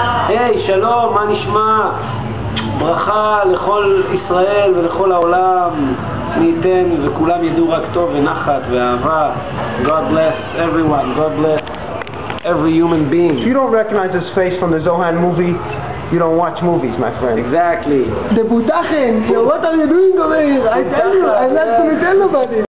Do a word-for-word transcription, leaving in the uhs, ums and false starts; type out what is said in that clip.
היי, שלום, מה נשמע? ברכה לכל ישראל ולכל העולם, מי ייתן וכולם ידעו רק טוב ונחת ואהבה. God bless everyone, God bless every human being. If you don't recognize his face from the Zohan movie, you don't watch movies, my friend. Exactly. The Butachen, what are you doing over here? I tell you, I'm not going to tell nobody.